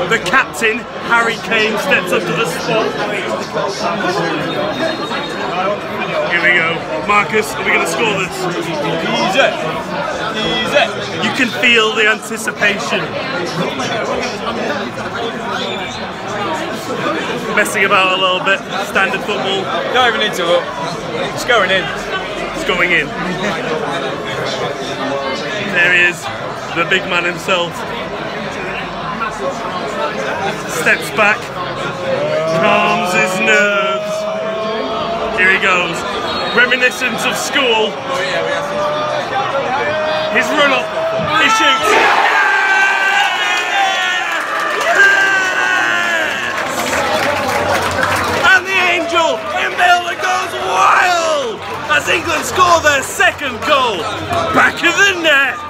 the captain, Harry Kane, steps up to the spot. Here we go. Marcus, are we going to score this? Easy. Easy. You can feel the anticipation. Messing about a little bit. Standard football. Don't even need to look. It's going in. It's going in. There he is, the big man himself. Steps back, calms his nerves. Here he goes. Reminiscence of school. His run up, he shoots. And the angel in Milner goes wild as England score their second goal. Back of the net.